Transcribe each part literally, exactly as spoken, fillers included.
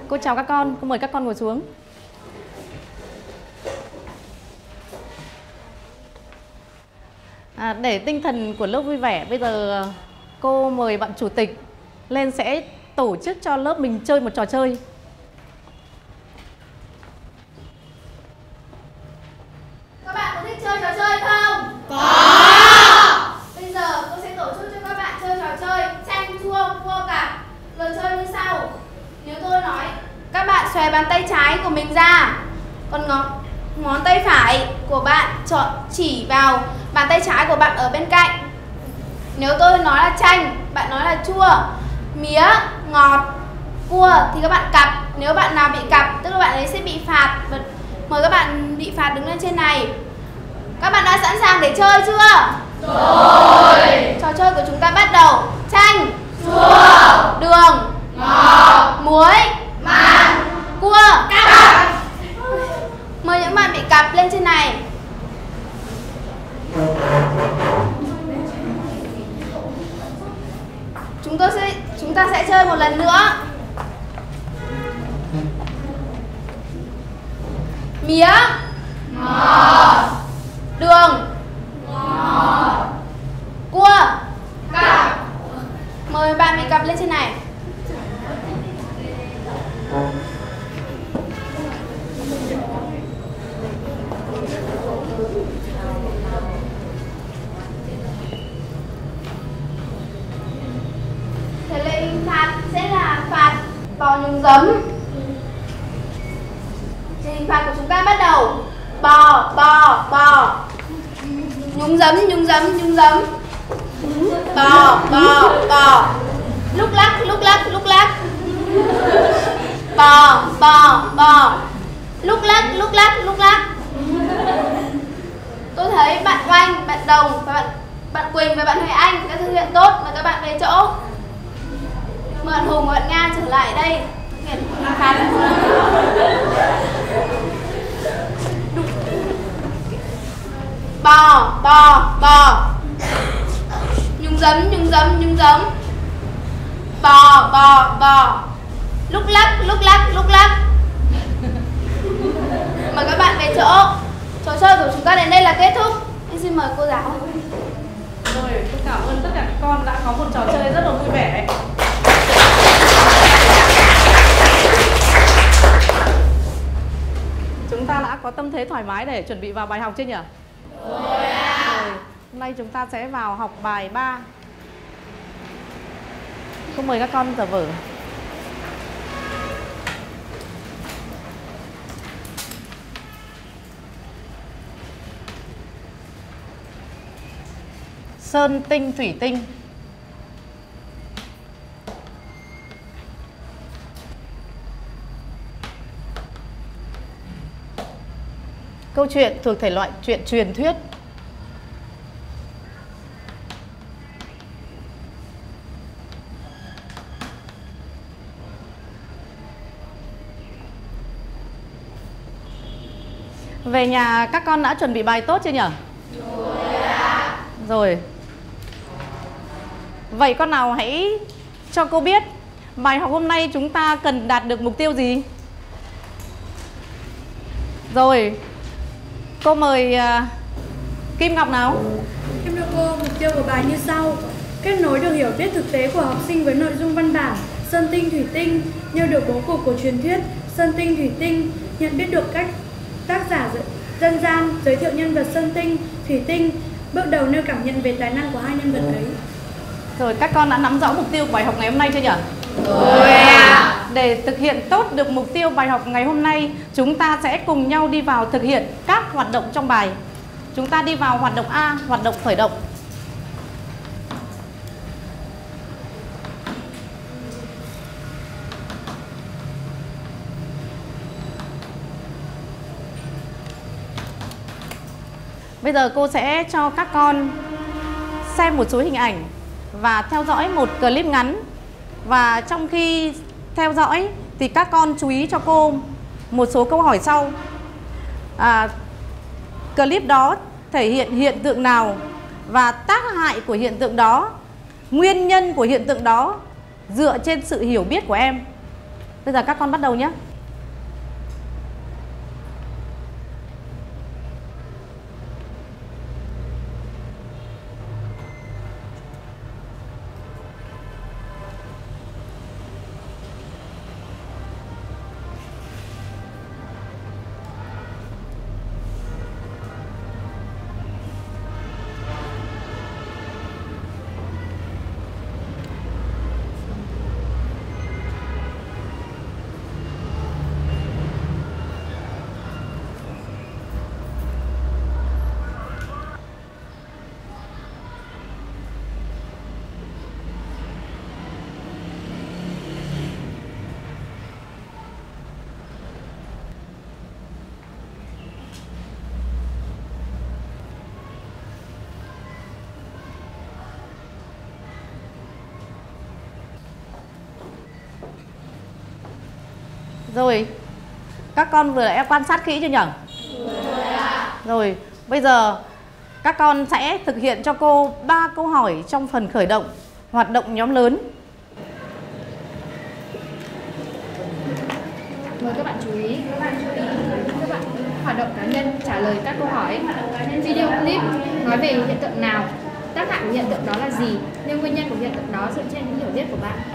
Cô chào các con, cô mời các con ngồi xuống. À, để tinh thần của lớp vui vẻ, bây giờ cô mời bạn chủ tịch lên sẽ tổ chức cho lớp mình chơi một trò chơi. Các bạn có thích chơi trò chơi không? Có. Bây giờ cô sẽ tổ chức cho các bạn chơi trò chơi tranh thua cua cặp. Luật chơi như sau. Nếu tôi nói, các bạn xòe bàn tay trái của mình ra, còn ngón ngón tay phải của bạn chọn chỉ vào bàn tay trái của bạn ở bên cạnh. Nếu tôi nói là chanh, bạn nói là chua, mía, ngọt, cua thì các bạn cặp. Nếu bạn nào bị cặp, tức là bạn ấy sẽ bị phạt. Mời các bạn bị phạt đứng lên trên này. Các bạn đã sẵn sàng để chơi chưa? Rồi. Trò chơi của chúng ta bắt đầu. Chanh, chua, đường, ngọt, muối, mặn, cua, cặp. Mời những bạn bị cặp lên trên này. Chúng tôi sẽ chúng ta sẽ chơi một lần nữa. Mía, ngọt, đường, ngọt, cua, cặp. mời bạn bị cặp lên trên này. Thế lệ hình phạt sẽ là phạt bò nhúng giấm. Thì hình phạt của chúng ta bắt đầu. Bò, bò, bò. Nhúng giấm, nhúng giấm, nhúng giấm. Bò, bò, bò. Lúc lắc, lúc lắc, lúc lắc. Bò, bò, bò. Lúc lắc, lúc lắc, lúc lắc. Tôi thấy bạn Oanh, bạn Đồng và bạn bạn Quỳnh và bạn Huệ Anh đã thực hiện tốt. Mời các bạn về chỗ. Mời bạn Hùng và bạn Nga trở lại đây. Thực hiện hình phạt. Bò, bò, bò. Nhúng giấm, nhúng giấm, nhúng giấm. Bò, bò, bò. Lúc lắc, lúc lắc, lúc lắc. Mời các bạn về chỗ. Trò chơi của chúng ta đến đây là kết thúc. Em xin mời cô giáo. Rồi, tôi cảm ơn tất cả các con đã có một trò chơi rất là vui vẻ. Chúng ta đã có tâm thế thoải mái để chuẩn bị vào bài học chưa nhỉ? Rồi ạ. Rồi, hôm nay chúng ta sẽ vào học bài ba. Cô mời các con giờ vở. Sơn tinh thủy tinh. Câu chuyện thuộc thể loại chuyện truyền thuyết. Về nhà các con đã chuẩn bị bài tốt chưa nhỉ? Rồi ạ. Rồi. Vậy con nào hãy cho cô biết bài học hôm nay chúng ta cần đạt được mục tiêu gì? Rồi. Cô mời uh, Kim Ngọc nào. Em thưa cô, mục tiêu của bài như sau. Kết nối được hiểu biết thực tế của học sinh với nội dung văn bản Sơn tinh thủy tinh, nêu được bố cục của truyền thuyết Sơn tinh thủy tinh, nhận biết được cách tác giả dân gian giới thiệu nhân vật Sơn tinh, thủy tinh, bước đầu nêu cảm nhận về tài năng của hai nhân vật ấy. Rồi, các con đã nắm rõ mục tiêu của bài học ngày hôm nay chưa nhỉ? Rồi ạ. Để thực hiện tốt được mục tiêu bài học ngày hôm nay, chúng ta sẽ cùng nhau đi vào thực hiện các hoạt động trong bài. Chúng ta đi vào hoạt động A, hoạt động khởi động. Bây giờ cô sẽ cho các con xem một số hình ảnh và theo dõi một clip ngắn. Và trong khi theo dõi thì các con chú ý cho cô một số câu hỏi sau. à, Clip đó thể hiện hiện tượng nào và tác hại của hiện tượng đó, nguyên nhân của hiện tượng đó dựa trên sự hiểu biết của em. Bây giờ các con bắt đầu nhé. Rồi, các con vừa đã quan sát kỹ chưa nhỉ? Rồi, bây giờ các con sẽ thực hiện cho cô ba câu hỏi trong phần khởi động hoạt động nhóm lớn. Mời các bạn chú ý, các bạn chú ý, các bạn hoạt động cá nhân trả lời các câu hỏi. Video clip nói về hiện tượng nào, tác hại của hiện tượng đó là gì, nhưng nguyên nhân của hiện tượng đó dựa trên những hiểu biết của bạn.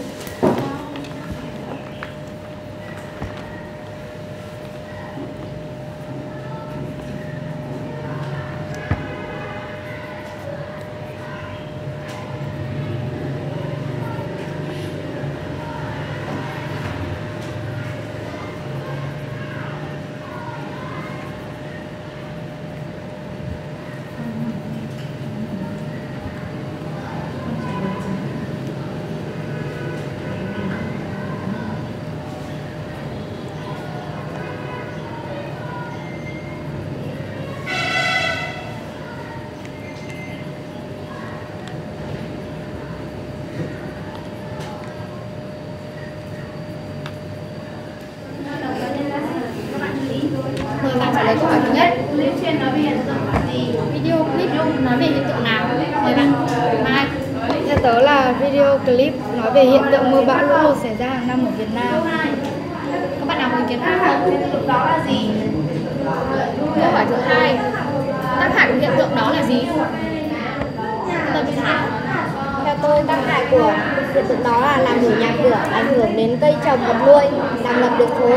Mời bạn trả lời câu hỏi thứ nhất. Clip trên nói về hiện tượng là gì? Video clip nói về hiện tượng nào? Mời bạn Mai. Theo tớ là video clip nói về hiện tượng mưa bão lũ lụt xảy ra hàng năm ở Việt Nam. Các bạn nào có ý kiến khác không? Hiện tượng đó là gì? Câu hỏi thứ hai. Tác hại của hiện tượng đó là gì? Mời bạn Thảo. Theo tôi, tác hại của hiện tượng đó là làm đổ nhà cửa, ảnh hưởng đến cây trồng vật nuôi, làm ngập đường phố.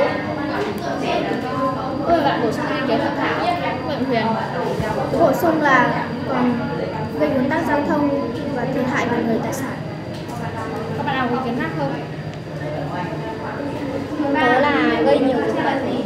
Mời bạn bổ sung ý kiến của Thảo. Mời bạn Huyền. Bổ sung là còn gây ùn tắc giao thông và thiệt hại về người tài sản. Các bạn nào có ý kiến khác không? Đó là gây nhiều dịch bệnh.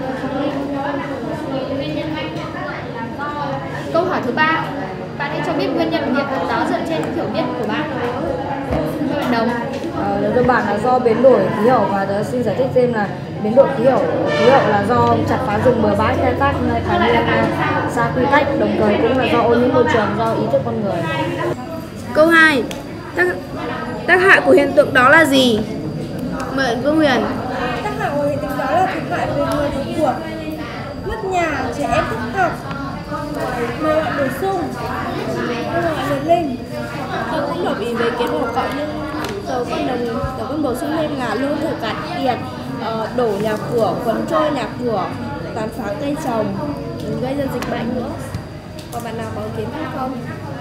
Câu hỏi thứ ba. Bạn hãy cho biết nguyên nhân của hiện tượng đó dựa trên hiểu biết của bạn. Mời bạn Đồng. Ờ, cơ bản là do biến đổi khí hậu, và tớ xin giải thích thêm là biến đổi khí hậu khí hậu là do chặt phá rừng bừa bãi, khai thác tài nguyên xa quy cách, đồng thời cũng là do ô nhiễm môi trường, do ý thức con người. Câu hai. Tác, tác hại của hiện tượng đó là gì? Mời cô Huyền. Tác hại của hiện tượng đó là thiệt hại về người và của, mất nhà, trẻ em thất học. Mời bạn bổ sung. Mời bạn Nhật Linh. Tôi cũng đồng ý với ý kiến của cậu, nhưng tớ còn đồng tớ còn bổ sung thêm là lương thực cạn kiệt, uh, đổ nhà cửa, cuốn trôi nhà cửa, tàn phá cây trồng, gây ra dịch bệnh nữa. Còn bạn nào có ý kiến khác không?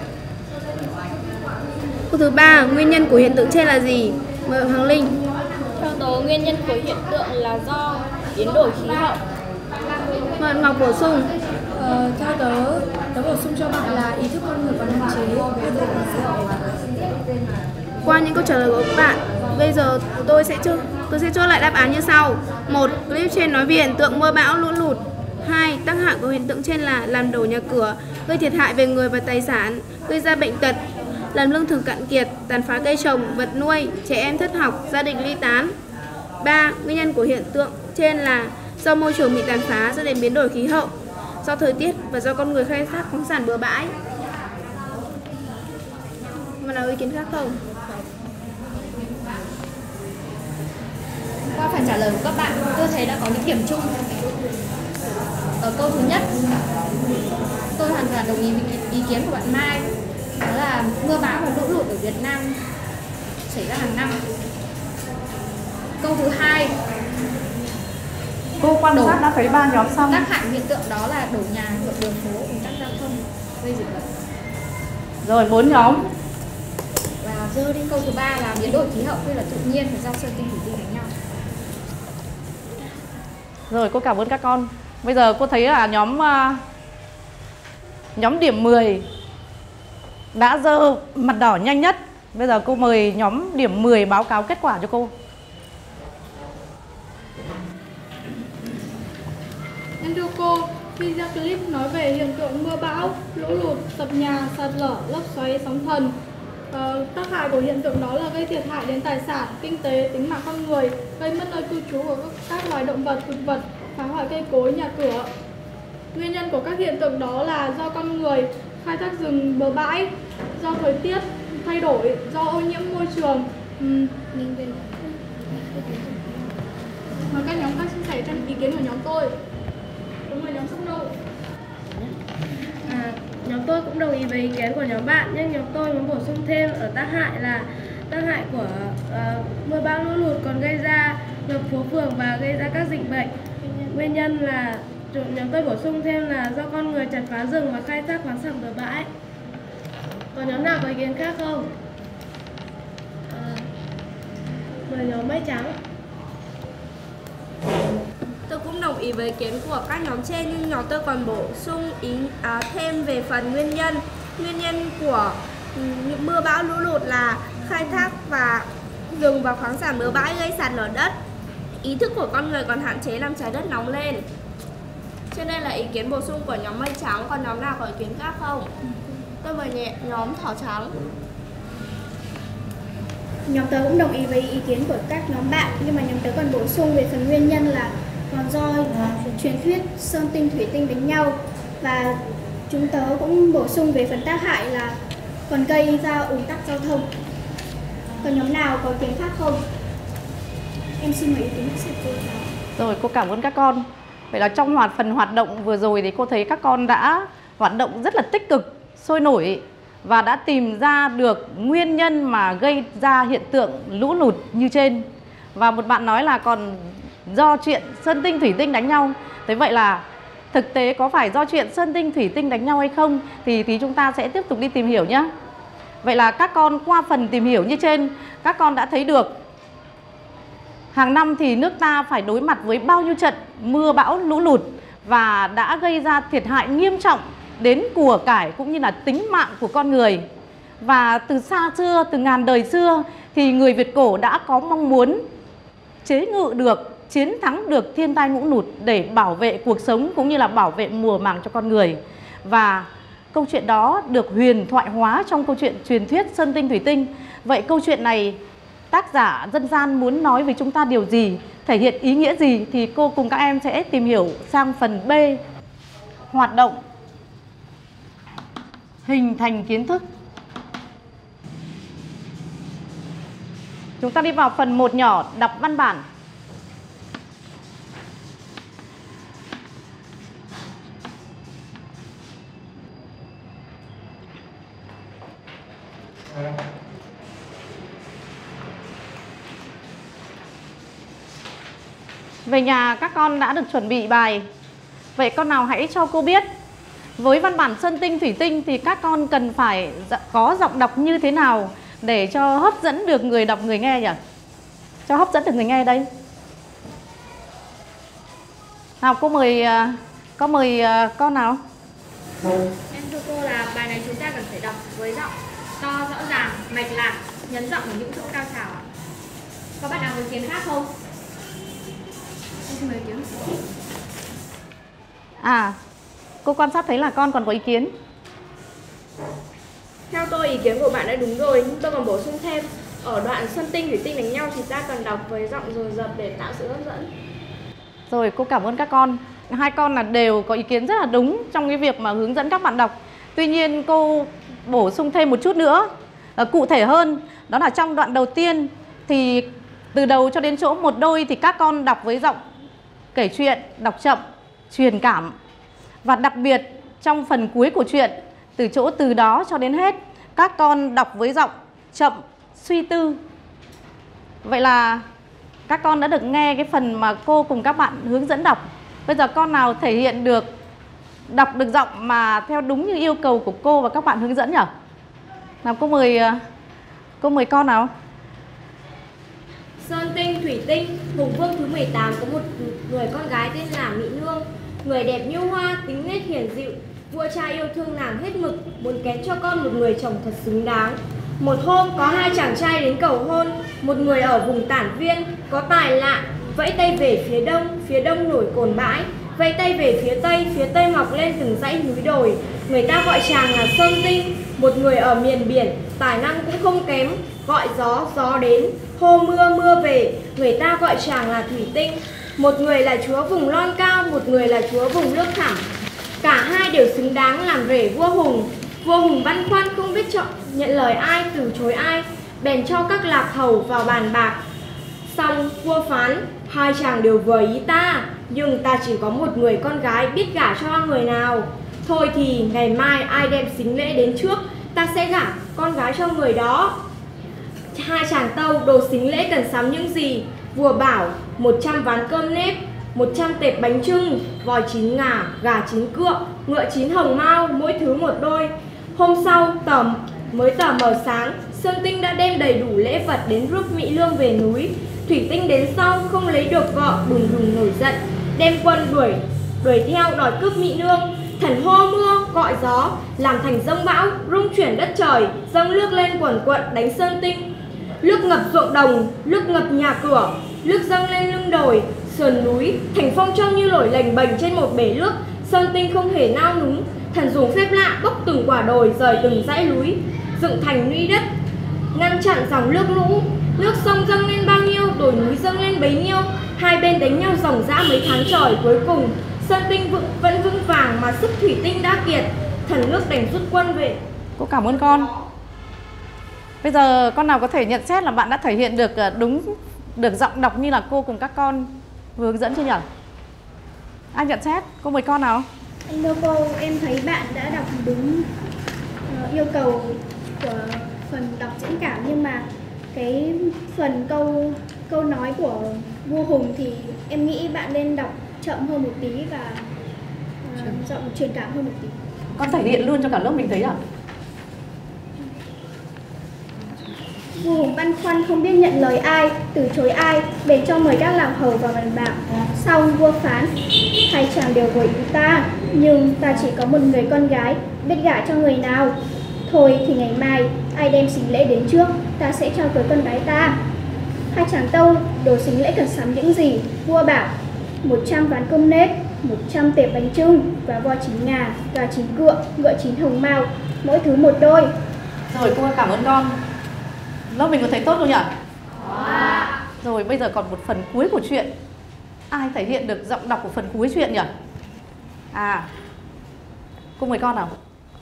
Câu thứ ba. Nguyên nhân của hiện tượng trên là gì? Mời bạn Hoàng Linh. Theo tớ, nguyên nhân của hiện tượng là do biến đổi khí hậu. Mời bạn Ngọc bổ sung. Ờ, theo tớ, tớ bổ sung cho bạn là ý thức con người còn hạn chế. Qua những câu trả lời của các bạn, bây giờ tôi sẽ cho tôi sẽ chốt lại đáp án như sau. Một. Clip trên nói về hiện tượng mưa bão lũ lụt. Hai. Tác hại của hiện tượng trên là làm đổ nhà cửa, gây thiệt hại về người và tài sản, gây ra bệnh tật, làm lương thực cạn kiệt, tàn phá cây trồng, vật nuôi, trẻ em thất học, gia đình ly tán. Ba. Nguyên nhân của hiện tượng trên là do môi trường bị tàn phá dẫn đến biến đổi khí hậu, do thời tiết và do con người khai thác khoáng sản bừa bãi. Mà nào ý kiến khác không? Qua phần trả lời của các bạn, tôi thấy đã có những điểm chung. Ở câu thứ nhất, tôi hoàn toàn đồng ý với ý kiến của bạn Mai, đó là mưa bão và lũ lụt ở Việt Nam xảy ra hàng năm. Câu thứ hai. Cô quan Đổ. sát đã thấy ba nhóm xong. Tác hại hiện tượng đó là đổ nhà, ngập đường phố, ùn tắc giao thông, gây dịch bệnh. Rồi bốn nhóm. Và rơi đến câu thứ ba là biến đổi khí hậu hay là tự nhiên và do sơn tinh thủy tinh đánh nhau. Rồi cô cảm ơn các con. Bây giờ cô thấy là nhóm uh, nhóm điểm mười đã giơ mặt đỏ nhanh nhất. Bây giờ cô mời nhóm điểm mười báo cáo kết quả cho cô. Em thưa cô, video clip nói về hiện tượng mưa bão, lũ lụt, sập nhà, sạt lở, lốc xoáy, sóng thần. Ờ, tác hại của hiện tượng đó là gây thiệt hại đến tài sản, kinh tế, tính mạng con người, gây mất nơi cư trú của các, các loài động vật, thực vật, phá hoại cây cối, nhà cửa. Nguyên nhân của các hiện tượng đó là do con người, khai thác rừng bờ bãi, do thời tiết thay đổi, do ô nhiễm môi trường. Uhm. Mời các nhóm khác chia sẻ trong ý kiến của nhóm tôi. Đúng rồi, nhóm sông đô. À, nhóm tôi cũng đồng ý với ý kiến của nhóm bạn, nhưng nhóm tôi muốn bổ sung thêm ở tác hại là tác hại của uh, mưa bão lũ lụt còn gây ra ngập phố phường và gây ra các dịch bệnh. Nguyên nhân là nhóm tôi bổ sung thêm là do con người chặt phá rừng và khai thác khoáng sản bờ bãi. Còn nhóm nào có ý kiến khác không? À, mời nhóm mây trắng. Tôi cũng đồng ý với ý kiến của các nhóm trên, nhưng nhóm tôi còn bổ sung ý à, thêm về phần nguyên nhân. Nguyên nhân của những mưa bão lũ lụt là khai thác và rừng và khoáng sản bừa bãi gây sạt lở đất. Ý thức của con người còn hạn chế làm trái đất nóng lên. Cho nên là ý kiến bổ sung của nhóm mây trắng. Còn nhóm nào có ý kiến khác không? Tôi mời nhẹ nhóm thỏ trắng. Nhóm tớ cũng đồng ý với ý kiến của các nhóm bạn, nhưng mà nhóm tớ còn bổ sung về phần nguyên nhân là còn do truyền thuyết sơn tinh thủy tinh đánh nhau, và chúng tớ cũng bổ sung về phần tác hại là còn gây ra ùn tắc giao thông. Còn nhóm nào có ý kiến khác không? Em xin mời ý kiến của cô giáo. Rồi cô cảm ơn các con. Vậy là trong hoạt phần hoạt động vừa rồi thì cô thấy các con đã hoạt động rất là tích cực, sôi nổi và đã tìm ra được nguyên nhân mà gây ra hiện tượng lũ lụt như trên. Và một bạn nói là còn do chuyện sơn tinh thủy tinh đánh nhau. Thế vậy là thực tế có phải do chuyện sơn tinh thủy tinh đánh nhau hay không thì tí chúng ta sẽ tiếp tục đi tìm hiểu nhé. Vậy là các con qua phần tìm hiểu như trên, các con đã thấy được hàng năm thì nước ta phải đối mặt với bao nhiêu trận mưa bão lũ lụt và đã gây ra thiệt hại nghiêm trọng đến của cải cũng như là tính mạng của con người. Và từ xa xưa, từ ngàn đời xưa thì người Việt cổ đã có mong muốn chế ngự được, chiến thắng được thiên tai lũ lụt để bảo vệ cuộc sống cũng như là bảo vệ mùa màng cho con người. Và câu chuyện đó được huyền thoại hóa trong câu chuyện truyền thuyết sơn tinh thủy tinh. Vậy câu chuyện này tác giả dân gian muốn nói với chúng ta điều gì, thể hiện ý nghĩa gì thì cô cùng các em sẽ tìm hiểu sang phần B, hoạt động hình thành kiến thức. Chúng ta đi vào phần một nhỏ, đọc văn bản. Về nhà các con đã được chuẩn bị bài. Vậy con nào hãy cho cô biết với văn bản sơn tinh thủy tinh thì các con cần phải có giọng đọc như thế nào để cho hấp dẫn được người đọc người nghe nhỉ? Cho hấp dẫn được người nghe đây. Nào cô mời, có mời con nào? Em thưa cô là bài này chúng ta cần phải đọc với giọng to, rõ ràng, mạch lạc, nhấn giọng ở những chỗ cao trào. Có bạn nào có ý kiến khác không? Em mời ý kiến. À, cô quan sát thấy là con còn có ý kiến. Theo tôi, ý kiến của bạn đã đúng rồi, nhưng tôi còn bổ sung thêm ở đoạn sơn tinh thủy tinh đánh nhau thì ta cần đọc với giọng dồn dập để tạo sự hấp dẫn. Rồi, cô cảm ơn các con. Hai con là đều có ý kiến rất là đúng trong cái việc mà hướng dẫn các bạn đọc. Tuy nhiên cô bổ sung thêm một chút nữa, cụ thể hơn, đó là trong đoạn đầu tiên thì từ đầu cho đến chỗ một đôi thì các con đọc với giọng kể chuyện, đọc chậm, truyền cảm. Và đặc biệt trong phần cuối của chuyện, từ chỗ từ đó cho đến hết, các con đọc với giọng chậm, suy tư. Vậy là các con đã được nghe cái phần mà cô cùng các bạn hướng dẫn đọc. Bây giờ con nào thể hiện được, đọc được giọng mà theo đúng như yêu cầu của cô và các bạn hướng dẫn nhỉ? Nào cô mời, cô mời con nào. Sơn tinh thủy tinh, Hùng Vương thứ mười tám có một người con gái tên là Mỹ Nương. Người đẹp như hoa, tính nết hiền dịu, vua cha yêu thương nàng hết mực, muốn kén cho con một người chồng thật xứng đáng. Một hôm có hai chàng trai đến cầu hôn, một người ở vùng Tản Viên có tài lạ, vẫy tay về phía đông, phía đông nổi cồn bãi, vẫy tay về phía tây, phía tây mọc lên từng dãy núi đồi. Người ta gọi chàng là Sơn Tinh. Một người ở miền biển, tài năng cũng không kém, gọi gió, gió đến, hô mưa, mưa về, người ta gọi chàng là Thủy Tinh. Một người là chúa vùng lon cao, một người là chúa vùng nước thẳm. Cả hai đều xứng đáng làm rể vua Hùng. Vua Hùng băn khoăn không biết chọn nhận lời ai, từ chối ai, bèn cho các lạc hầu vào bàn bạc. Xong vua phán, hai chàng đều vừa ý ta, nhưng ta chỉ có một người con gái, biết gả cho người nào. Thôi thì ngày mai ai đem sính lễ đến trước, ta sẽ gả con gái cho người đó. Hai chàng tâu đồ sính lễ cần sắm những gì? Vua bảo một trăm ván cơm nếp, một trăm tệp bánh chưng, voi chín ngà, gà chín cựa, ngựa chín hồng mao, mỗi thứ một đôi. Hôm sau tờ mới tờ mờ sáng, Sơn Tinh đã đem đầy đủ lễ vật đến rước Mỹ Nương về núi. Thủy Tinh đến sau không lấy được vợ, đùng đùng nổi giận, đem quân đuổi đuổi theo đòi cướp Mỹ Nương. Thần hô mưa, gọi gió, làm thành dông bão, rung chuyển đất trời, dâng nước lên quần quận đánh Sơn Tinh. Nước ngập ruộng đồng, nước ngập nhà cửa, nước dâng lên lưng đồi, sườn núi, thành phong trông như nổi lềnh bềnh trên một bể nước. Sơn Tinh không hề nao núng, thần dùng phép lạ bốc từng quả đồi, rời từng dãy núi, dựng thành lũy đất, ngăn chặn dòng nước lũ. Nước sông dâng lên bao nhiêu, đồi núi dâng lên bấy nhiêu. Hai bên đánh nhau ròng rã mấy tháng trời, cuối cùng Sơn Tinh vững, vẫn vững vàng mà sức Thủy Tinh đã kiệt. Thần nước đành rút quân về. Cô cảm ơn con. Bây giờ con nào có thể nhận xét là bạn đã thể hiện được đúng, được giọng đọc như là cô cùng các con vừa hướng dẫn chưa nhỉ? Ai nhận xét? Cô mời con nào. Anh thưa cô, em thấy bạn đã đọc đúng uh, yêu cầu của phần đọc diễn cảm, nhưng mà cái phần câu câu nói của vua Hùng thì em nghĩ bạn nên đọc chậm hơn một tí và uh, giọng truyền cảm hơn một tí. Con thể hiện luôn cho cả lớp mình thấy à? Vua Hùng băn khoăn không biết nhận lời ai, từ chối ai, bèn cho mời các lạc hầu vào bàn bạc. Xong vua phán, hai chàng đều vừa ý ta, nhưng ta chỉ có một người con gái, biết gả cho người nào. Thôi thì ngày mai ai đem sính lễ đến trước, ta sẽ cho cưới con gái ta. Hai chàng tâu đồ sính lễ cần sắm những gì? Vua bảo một trăm ván cơm nếp, một trăm tệp bánh chưng và voi chín ngà, gà chín cựa, ngựa chín hồng mao, mỗi thứ một đôi. Rồi cô cảm ơn con. Lớp mình có thấy tốt không nhỉ? À. Rồi bây giờ còn một phần cuối của chuyện. Ai thể hiện được giọng đọc của phần cuối chuyện nhỉ? À, cô mời con nào.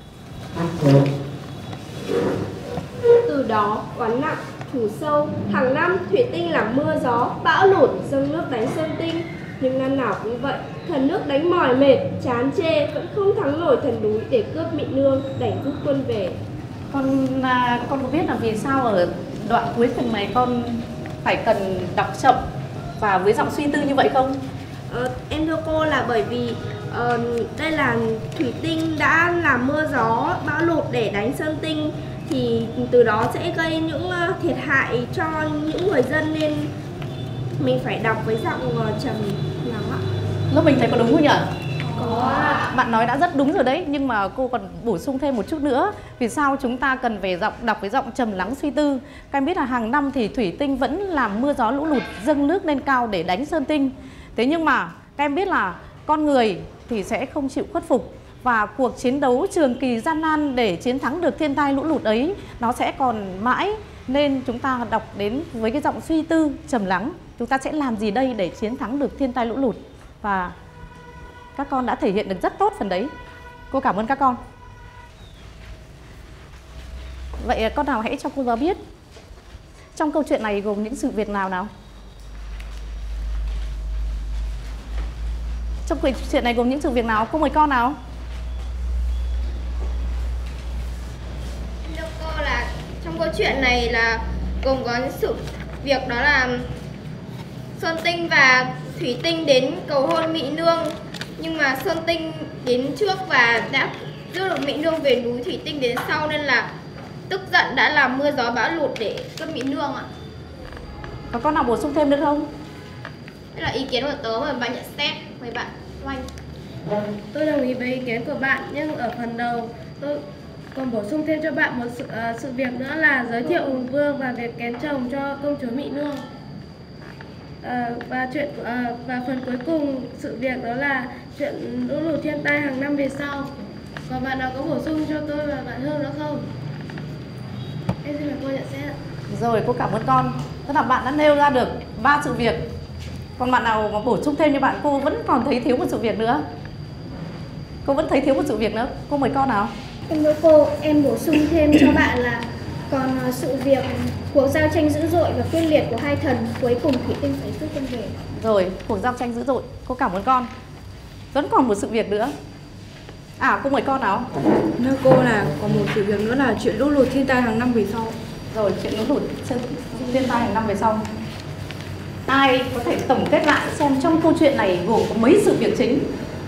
Từ đó oán nặng, thù sâu, hàng năm Thủy Tinh làm mưa gió, bão lụt, dâng nước đánh Sơn Tinh. Nhưng năm nào cũng vậy, thần nước đánh mỏi mệt, chán chê, vẫn không thắng nổi thần núi để cướp Mỹ Nương, đành rút quân về. Con à, con có biết là vì sao ở đoạn cuối phần này con phải cần đọc chậm và với giọng suy tư như vậy không? Ờ, em thưa cô là bởi vì uh, đây là Thủy Tinh đã làm mưa gió, bão lụt để đánh Sơn Tinh, thì từ đó sẽ gây những uh, thiệt hại cho những người dân, nên mình phải đọc với giọng uh, trầm lắng ạ. Lớp mình thấy có đúng không nhỉ? Có. Bạn nói đã rất đúng rồi đấy, nhưng mà cô còn bổ sung thêm một chút nữa. Vì sao chúng ta cần phải giọng đọc với giọng trầm lắng suy tư? Các em biết là hàng năm thì Thủy Tinh vẫn làm mưa gió lũ lụt, dâng nước lên cao để đánh Sơn Tinh. Thế nhưng mà các em biết là con người thì sẽ không chịu khuất phục, và cuộc chiến đấu trường kỳ gian nan để chiến thắng được thiên tai lũ lụt ấy nó sẽ còn mãi. Nên chúng ta đọc đến với cái giọng suy tư trầm lắng. Chúng ta sẽ làm gì đây để chiến thắng được thiên tai lũ lụt? Và các con đã thể hiện được rất tốt phần đấy. Cô cảm ơn các con. Vậy con nào hãy cho cô giáo biết trong câu chuyện này gồm những sự việc nào nào? Trong câu chuyện này gồm những sự việc nào? Cô mời con nào. Thưa cô là trong câu chuyện này là gồm có những sự việc đó là Sơn Tinh và Thủy Tinh đến cầu hôn Mị Nương, nhưng mà Sơn Tinh đến trước và đã đưa được Mị Nương về núi, Thủy Tinh đến sau nên là tức giận đã làm mưa gió bão lụt để cướp Mị Nương ạ. Có con nào bổ sung thêm nữa không? Đây là ý kiến của tớ, mời bạn nhận xét. Mời bạn Oanh. Tôi đồng ý với ý kiến của bạn, nhưng ở phần đầu tôi còn bổ sung thêm cho bạn một sự, uh, sự việc nữa là giới thiệu Hùng Vương và việc kén chồng cho công chúa Mị Nương. Uh, và chuyện uh, và phần cuối cùng sự việc đó là chuyện lũ lụt thiên tai hàng năm về sau. Còn bạn nào có bổ sung cho tôi và bạn Hương nữa không? Em xin mời cô nhận xét. Rồi, cô cảm ơn con. Tức là bạn đã nêu ra được ba sự việc. Còn bạn nào mà bổ sung thêm như bạn, cô vẫn còn thấy thiếu một sự việc nữa. Cô vẫn thấy thiếu một sự việc nữa. Cô mời con nào. Em với cô, em bổ sung thêm cho bạn là còn sự việc cuộc giao tranh dữ dội và quyết liệt của hai thần, cuối cùng Thủy Tinh phải rút quân về. Rồi, cuộc giao tranh dữ dội. Cô cảm ơn con. Vẫn còn một sự việc nữa. À, cô mời con nào. Thưa cô là còn một sự việc nữa là chuyện lũ lụt thiên tai hàng năm về sau. Rồi, chuyện lũ lụt thiên tai hàng năm về sau. Ai có thể tổng kết lại xem trong câu chuyện này gồm có mấy sự việc chính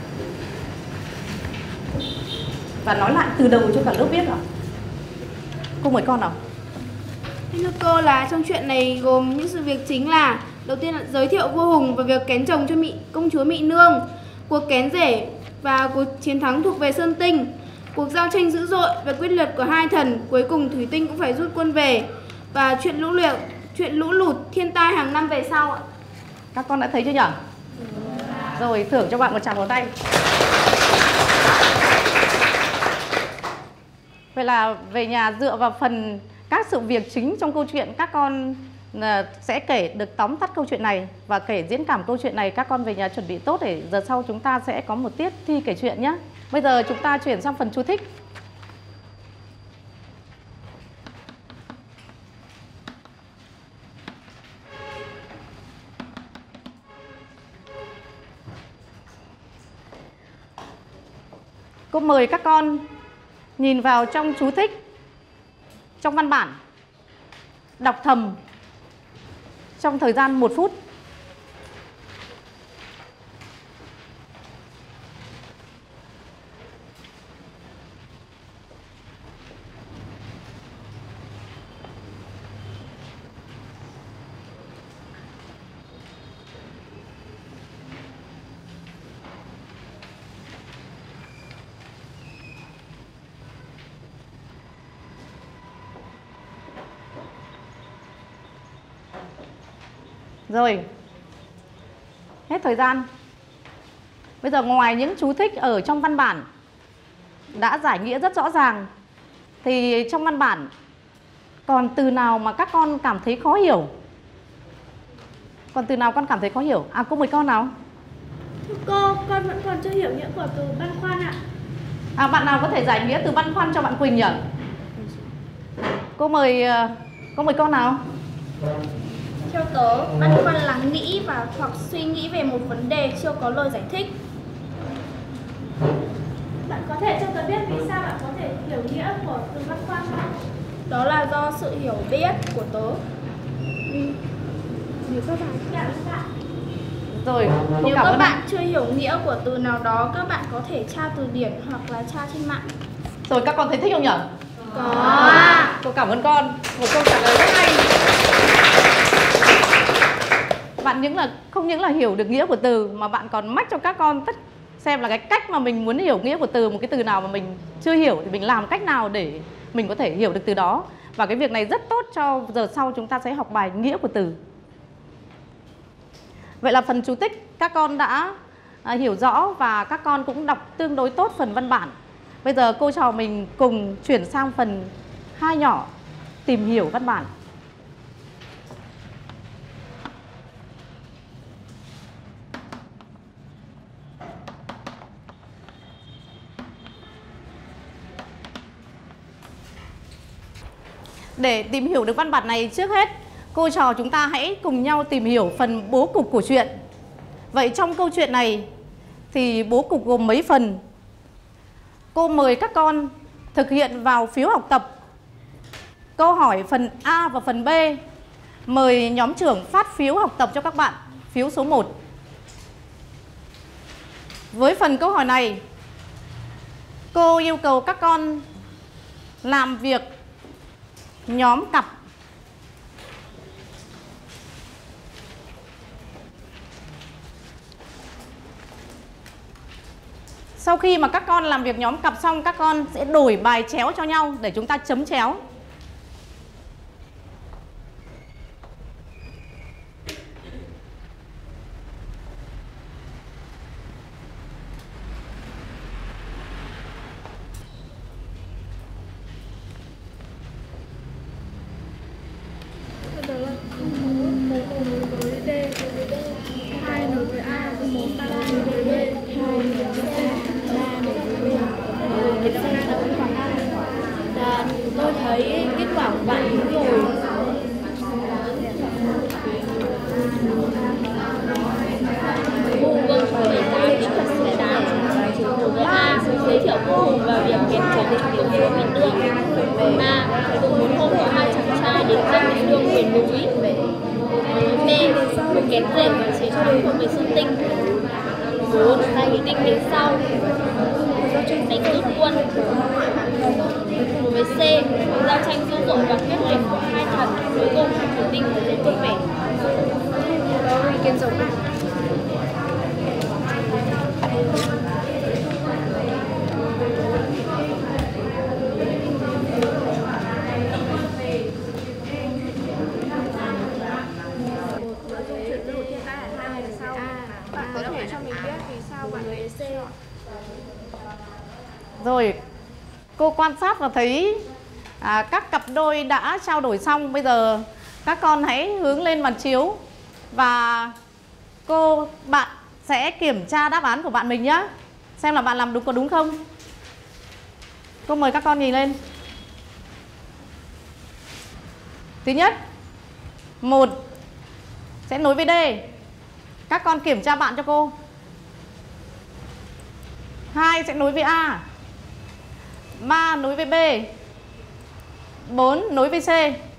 và nói lại từ đầu cho cả lớp biết nào. Cô mời con nào. Thưa cô là trong chuyện này gồm những sự việc chính là đầu tiên là giới thiệu vua Hùng và việc kén chồng cho Mị công chúa Mị Nương, cuộc kén rể và cuộc chiến thắng thuộc về Sơn Tinh, cuộc giao tranh dữ dội và quyết liệt của hai thần, cuối cùng Thủy Tinh cũng phải rút quân về, và chuyện lũ lụt chuyện lũ lụt thiên tai hàng năm về sau ạ. Các con đã thấy chưa nhỉ? Rồi, thưởng cho bạn một tràng pháo tay. Vậy là về nhà dựa vào phần các sự việc chính trong câu chuyện, các con sẽ kể được tóm tắt câu chuyện này và kể diễn cảm câu chuyện này. Các con về nhà chuẩn bị tốt để giờ sau chúng ta sẽ có một tiết thi kể chuyện nhé. Bây giờ chúng ta chuyển sang phần chú thích. Cô mời các con nhìn vào trong chú thích, trong văn bản, đọc thầm trong thời gian một phút. Rồi, hết thời gian. Bây giờ ngoài những chú thích ở trong văn bản đã giải nghĩa rất rõ ràng, thì trong văn bản còn từ nào mà các con cảm thấy khó hiểu? Còn từ nào con cảm thấy khó hiểu? À, cô mời con nào. Thưa cô, con vẫn còn chưa hiểu nghĩa của từ băn khoăn ạ. À, bạn nào có thể giải nghĩa từ băn khoăn cho bạn Quỳnh nhỉ? Cô mời, cô mời con nào. Theo tớ, băn khoăn là nghĩ và hoặc suy nghĩ về một vấn đề chưa có lời giải thích. Bạn có thể cho tớ biết vì sao bạn có thể hiểu nghĩa của từ băn khoăn không? Đó là do sự hiểu biết của tớ. Ừ. Nếu các bạn cảm ơn bạn. Rồi, nếu các bạn, bạn chưa hiểu nghĩa của từ nào đó, các bạn có thể tra từ điển hoặc là tra trên mạng. Rồi, các con thấy thích không nhỉ? Có. Cô cảm ơn con. Một câu trả lời rất hay. Bạn những là không những là hiểu được nghĩa của từ mà bạn còn mách cho các con tất xem là cái cách mà mình muốn hiểu nghĩa của từ, một cái từ nào mà mình chưa hiểu thì mình làm cách nào để mình có thể hiểu được từ đó. Và cái việc này rất tốt cho giờ sau chúng ta sẽ học bài nghĩa của từ. Vậy là phần chú thích các con đã à, hiểu rõ và các con cũng đọc tương đối tốt phần văn bản. Bây giờ cô trò mình cùng chuyển sang phần hai nhỏ tìm hiểu văn bản. Để tìm hiểu được văn bản này, trước hết cô trò chúng ta hãy cùng nhau tìm hiểu phần bố cục của chuyện. Vậy trong câu chuyện này thì bố cục gồm mấy phần? Cô mời các con thực hiện vào phiếu học tập câu hỏi phần A và phần B. Mời nhóm trưởng phát phiếu học tập cho các bạn. phiếu số một. Với phần câu hỏi này, cô yêu cầu các con làm việc nhóm cặp. Sau khi mà các con làm việc nhóm cặp xong, các con sẽ đổi bài chéo cho nhau để chúng ta chấm chéo. hai nối với A, một ba nối với B, hai nối với C, ba nối với B. Dạ, tôi thấy kết quả của bạn đúng rồi. Cô Vương số mười tám kỹ thuật xe đạp nối với A, giới thiệu cô Hùng và việc kèm chỉ định điểm số miền Tương. A, cùng một hôm có hai chàng trai đến dốc miền Tương miền núi. B, một kén rèn và chế cho đồng hồ với Sơn Tinh. Bốn, hai nghị định đến sau đánh rút quân. Đối với C, giao tranh dữ dội và quyết liệt của hai thần cuối cùng Thủy Tinh và Diễn vui vẻ. Có ý kiến giống ạ. Rồi, cô quan sát và thấy à, các cặp đôi đã trao đổi xong. Bây giờ các con hãy hướng lên màn chiếu và cô bạn sẽ kiểm tra đáp án của bạn mình nhé. Xem là bạn làm đúng có đúng không. Cô mời các con nhìn lên. Thứ nhất, một sẽ nối với D. Các con kiểm tra bạn cho cô. Hai sẽ nối với A. Ba nối với B. Bốn nối với C.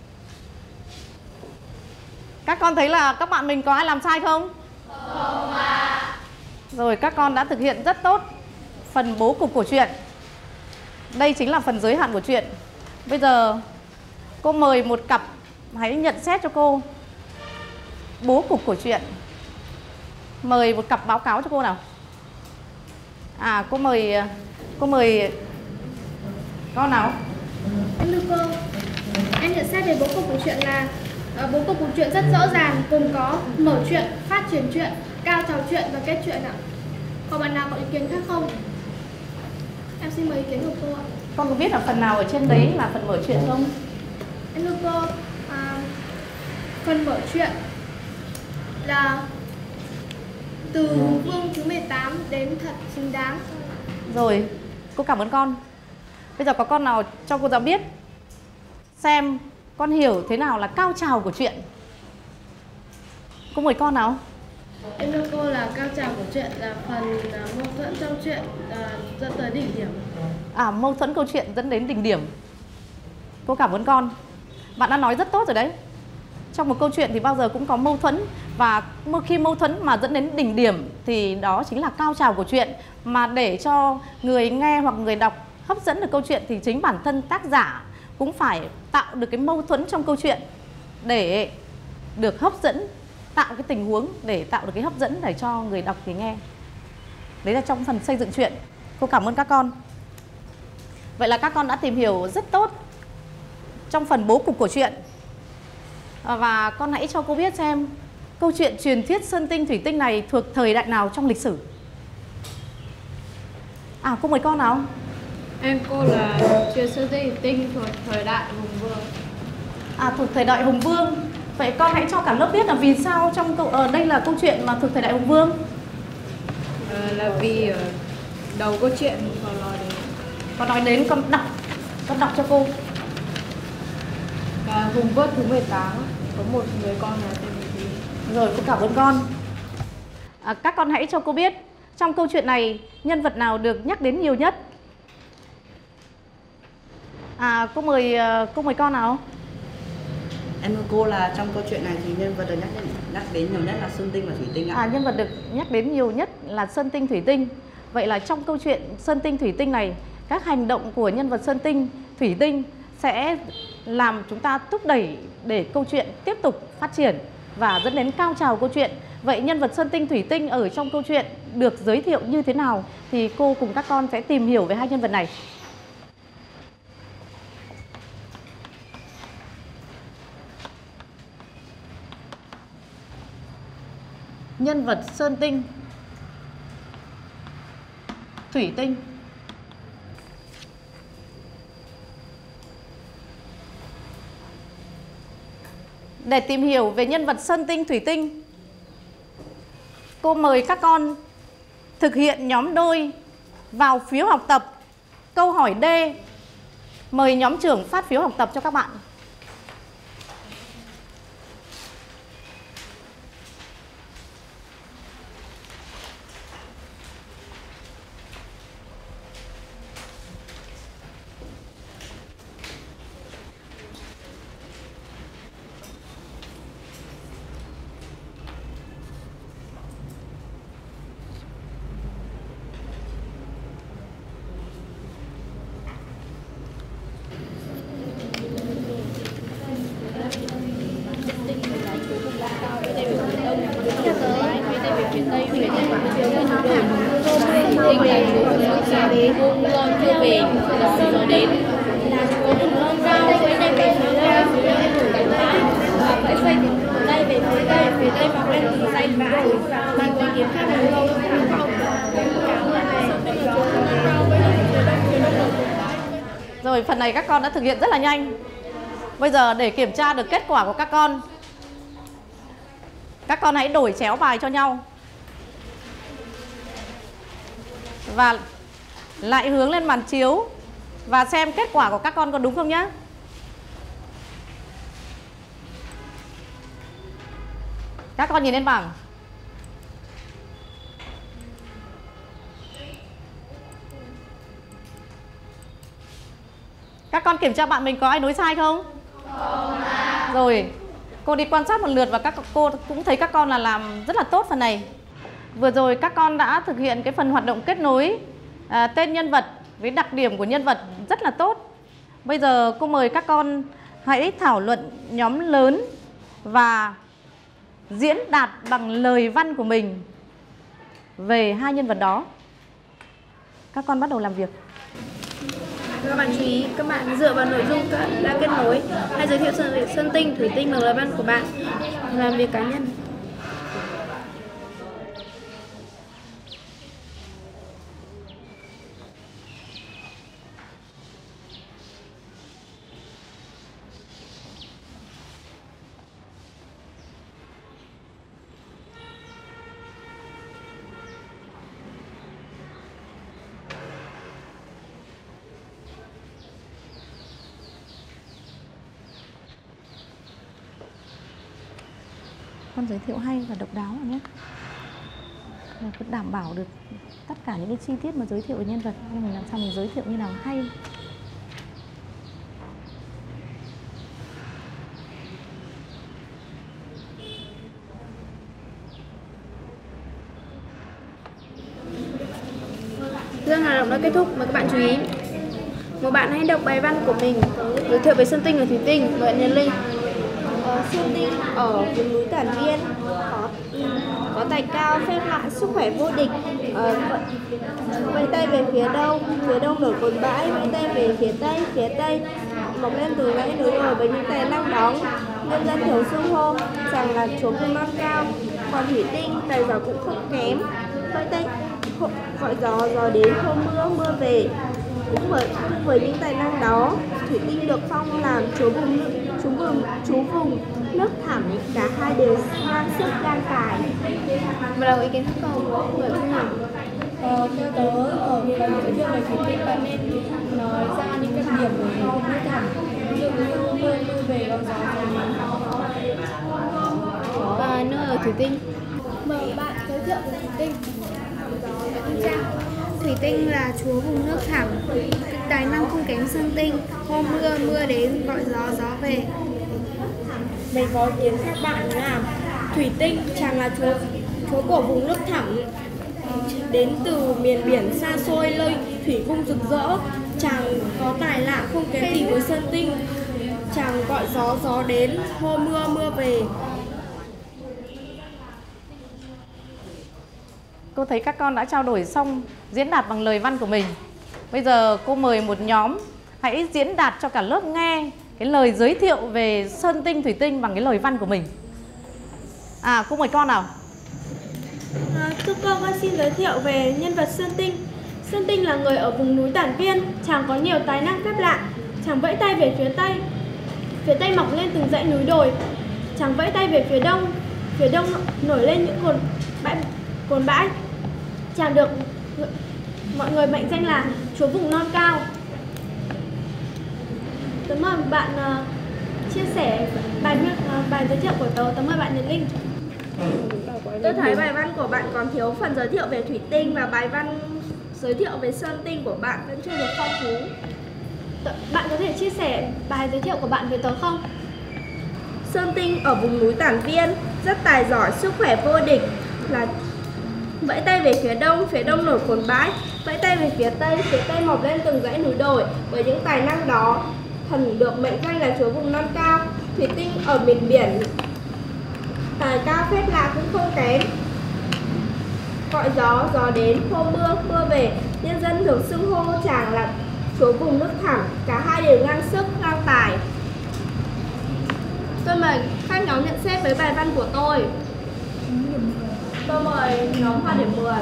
Các con thấy là các bạn mình có ai làm sai không? Không ạ. Rồi, các con đã thực hiện rất tốt phần bố cục của truyện. Đây chính là phần giới hạn của truyện. Bây giờ cô mời một cặp hãy nhận xét cho cô bố cục của truyện. Mời một cặp báo cáo cho cô nào. À, cô mời cô mời con nào? Em thưa cô, em nhận xét về bố cục của truyện là uh, bố cục của truyện rất rõ ràng, gồm có mở truyện, phát triển truyện, cao trào truyện và kết truyện ạ. Còn bạn nào có ý kiến khác không? Em xin mời ý kiến của cô ạ. Con có biết là phần nào ở trên đấy là phần mở truyện không? Em thưa cô, à, phần mở truyện là từ Hùng Vương thứ mười tám đến Thật Xứng Đáng. Rồi, cô cảm ơn con. Bây giờ có con nào cho cô giáo biết xem con hiểu thế nào là cao trào của truyện. Cô mời con nào. Em thưa cô là cao trào của truyện là phần uh, mâu thuẫn trong truyện uh, dẫn tới đỉnh điểm. À, mâu thuẫn câu chuyện dẫn đến đỉnh điểm. Cô cảm ơn con. Bạn đã nói rất tốt rồi đấy. Trong một câu chuyện thì bao giờ cũng có mâu thuẫn. Và khi mâu thuẫn mà dẫn đến đỉnh điểm thì đó chính là cao trào của truyện. Mà để cho người nghe hoặc người đọc hấp dẫn được câu chuyện thì chính bản thân tác giả cũng phải tạo được cái mâu thuẫn trong câu chuyện để được hấp dẫn, tạo cái tình huống để tạo được cái hấp dẫn để cho người đọc người nghe. Đấy là trong phần xây dựng truyện. Cô cảm ơn các con. Vậy là các con đã tìm hiểu rất tốt trong phần bố cục của truyện. Và con hãy cho cô biết xem câu chuyện truyền thuyết Sơn Tinh Thủy Tinh này thuộc thời đại nào trong lịch sử. À, cô mời con nào. Em cô là chuyện Sơn Tinh Thủy Tinh thuộc thời đại Hùng Vương. À, thuộc thời đại Hùng Vương. Vậy con hãy cho cả lớp biết là vì sao trong câu ở đây là câu chuyện mà thuộc thời đại Hùng Vương. À, là vì ở đầu câu chuyện còn nói đến Con nói đến, con đọc Con đọc cho cô. Và Hùng Vương thứ mười tám có một người con là tên gì? Rồi, cô cảm ơn con. À, các con hãy cho cô biết trong câu chuyện này nhân vật nào được nhắc đến nhiều nhất. À, cô mời cô mời con nào. Em thưa cô là trong câu chuyện này thì nhân vật được nhắc đến nhắc đến nhiều nhất là sơn tinh và thủy tinh ạ? À, nhân vật được nhắc đến nhiều nhất là sơn tinh, thủy tinh. Vậy là trong câu chuyện sơn tinh, thủy tinh này, các hành động của nhân vật sơn tinh, thủy tinh sẽ làm chúng ta thúc đẩy để câu chuyện tiếp tục phát triển và dẫn đến cao trào câu chuyện. Vậy nhân vật sơn tinh, thủy tinh ở trong câu chuyện được giới thiệu như thế nào thì cô cùng các con sẽ tìm hiểu về hai nhân vật này. Nhân vật sơn tinh, thủy tinh. Để tìm hiểu về nhân vật sơn tinh, thủy tinh, cô mời các con thực hiện nhóm đôi vào phiếu học tập. Câu hỏi D, mời nhóm trưởng phát phiếu học tập cho các bạn. Rồi, phần này các con đã thực hiện rất là nhanh. Bây giờ để kiểm tra được kết quả của các con, các con hãy đổi chéo bài cho nhau và lại hướng lên màn chiếu và xem kết quả của các con có đúng không nhé. Các con nhìn lên bảng. Các con kiểm tra bạn mình có ai nối sai không? Không ạ. Rồi, cô đi quan sát một lượt và các cô cũng thấy các con là làm rất là tốt phần này. Vừa rồi các con đã thực hiện cái phần hoạt động kết nối à, tên nhân vật với đặc điểm của nhân vật rất là tốt. Bây giờ cô mời các con hãy thảo luận nhóm lớn và diễn đạt bằng lời văn của mình về hai nhân vật đó. Các con bắt đầu làm việc. Các bạn chú ý, các bạn dựa vào nội dung các đã kết nối, hãy giới thiệu sơn, sơn tinh, thủy tinh bằng lời văn của bạn. Làm việc cá nhân. Con giới thiệu hay và độc đáo nhé. Cứ đảm bảo được tất cả những cái chi tiết mà giới thiệu về nhân vật, nhưng mình làm sao mình giới thiệu như nào hay. รื่องhoạt động đã kết thúc, mời các bạn chú ý. Một bạn hãy đọc bài văn của mình, giới thiệu về sơn tinh và thủy tinh. Mời Nhật Linh. Ờ, sơn tinh ở vùng núi Cản Viên có có tài cao, phép lạ, sức khỏe vô địch. Ờ, vẫy tay về phía đông, phía đông nổi cồn bãi, vẫy tay về phía tây, phía tây mọc lên từ dãy núi đồi với những tài năng đó. Nhân dân thường xưng hô rằng là chúa vùng non cao. Còn thủy tinh tài giỏi cũng không kém, vẫy tay gọi gió, gió đến, không mưa, mưa về. Cũng với, cũng với những tài năng đó, thủy tinh được phong làm chúa vùng chú vùng chú vùng nước thẳm, cả hai đều mang sức gan tài. Bắt đầu ý kiến các con, mời Phương nào. Ờ, theo tớ, ở phần giới thiệu về thủy tinh bạn nên nói ra những cái điểm của nó nước thẳm, ví dụ như mưa mưa về có gió và nơi ở thủy tinh. Mời bạn giới thiệu về thủy tinh. Thủy tinh là chúa vùng nước thẳm, tài năng không kém sơn tinh, hôm mưa mưa đến, gọi gió gió về. Mình có ý kiến các bạn làm. Thủy tinh, chàng là chúa chúa của vùng nước thẳm, đến từ miền biển xa xôi nơi thủy cung rực rỡ. Chàng có tài lạ không kém gì với Sơn Tinh. Chàng gọi gió, gió đến, hô mưa, mưa về. Cô thấy các con đã trao đổi xong diễn đạt bằng lời văn của mình. Bây giờ cô mời một nhóm hãy diễn đạt cho cả lớp nghe cái lời giới thiệu về Sơn Tinh, Thủy Tinh bằng cái lời văn của mình. À, cô mời con nào. À, thưa cô, con xin giới thiệu về nhân vật Sơn Tinh. Sơn Tinh là người ở vùng núi Tản Viên. Chàng có nhiều tài năng phép lạ. Chàng vẫy tay về phía tây, phía tây mọc lên từng dãy núi đồi. Chàng vẫy tay về phía đông, phía đông nổi lên những cồn bãi, cồn bãi. Chàng được mọi người mệnh danh là chúa vùng non cao. Tớ mời bạn uh, chia sẻ bài uh, bài giới thiệu của tớ. Tớ mời bạn Nhật Linh. Tôi thấy bài văn của bạn còn thiếu phần giới thiệu về thủy tinh và bài văn giới thiệu về Sơn Tinh của bạn vẫn chưa được phong phú. Bạn có thể chia sẻ bài giới thiệu của bạn với tớ không? Sơn Tinh ở vùng núi Tản Viên, rất tài giỏi, sức khỏe vô địch, là vẫy tay về phía đông, phía đông nổi cồn bãi, vẫy tay về phía tây, phía tây mọc lên từng dãy núi đồi. Với những tài năng đó, thần được mệnh danh là chúa vùng non cao. Thủy Tinh ở miền biển, tài cao phép lạ cũng không kém. Gọi gió, gió đến, hô mưa, mưa về. Nhân dân thường xưng hô chàng là chúa vùng nước thẳm. Cả hai đều ngang sức, ngang tài. Tôi mời các nhóm nhận xét với bài văn của tôi. Tôi mời nhóm hoa điểm mười.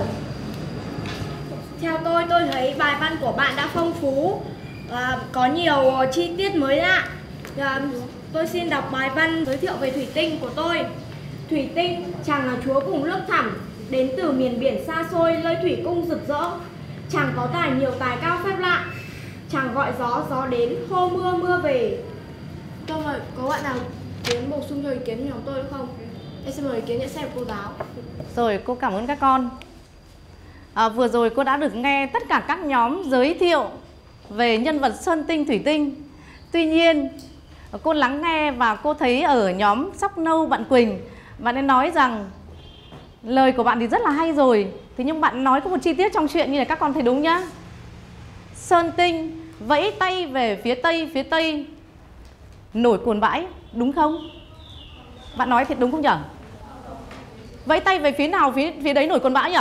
Theo tôi, tôi thấy bài văn của bạn đã phong phú, à, có nhiều chi tiết mới lạ. À, tôi xin đọc bài văn giới thiệu về Thủy Tinh của tôi. Thủy Tinh, chàng là chúa vùng nước thẳm, đến từ miền biển xa xôi nơi thủy cung rực rỡ. Chàng có tài nhiều tài cao phép lạ. Chàng gọi gió, gió đến, hô mưa, mưa về. Tôi mời có bạn nào tiến bổ sung cho ý kiến nhóm tôi được không? Em xin mời ý kiến nhận xét của cô giáo. Rồi, cô cảm ơn các con. À, vừa rồi cô đã được nghe tất cả các nhóm giới thiệu về nhân vật Sơn Tinh, Thủy Tinh. Tuy nhiên, cô lắng nghe và cô thấy ở nhóm Sóc Nâu bạn Quỳnh, bạn ấy nói rằng lời của bạn thì rất là hay rồi. Thế nhưng bạn nói có một chi tiết trong chuyện như này các con thấy đúng nhá. Sơn Tinh vẫy tay về phía tây, phía tây nổi cồn bãi, đúng không? Bạn nói thì đúng không nhỉ? Vẫy tay về phía nào, phía, phía đấy nổi cồn bãi nhỉ?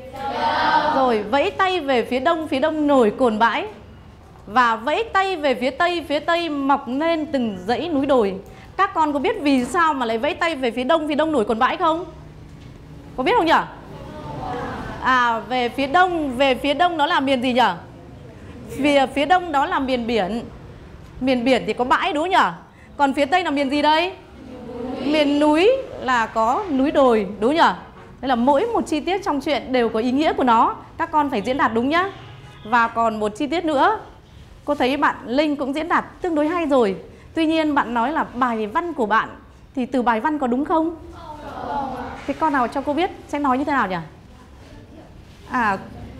Rồi vẫy tay về phía đông, phía đông nổi cồn bãi. Và vẫy tay về phía tây, phía tây mọc lên từng dãy núi đồi. Các con có biết vì sao mà lại vẫy tay về phía đông, phía đông nổi cồn bãi không? Có biết không nhỉ? À, về phía đông, về phía đông đó là miền gì nhỉ? Phía, phía đông đó là miền biển. Miền biển thì có bãi đúng không nhỉ? Còn phía tây là miền gì đây? Miền núi là có núi đồi đúng không nhỉ? Đây là mỗi một chi tiết trong chuyện đều có ý nghĩa của nó. Các con phải diễn đạt đúng nhá. Và còn một chi tiết nữa, cô thấy bạn Linh cũng diễn đạt tương đối hay rồi. Tuy nhiên bạn nói là bài văn của bạn thì từ bài văn có đúng không? Thế con nào cho cô biết sẽ nói như thế nào nhỉ? À,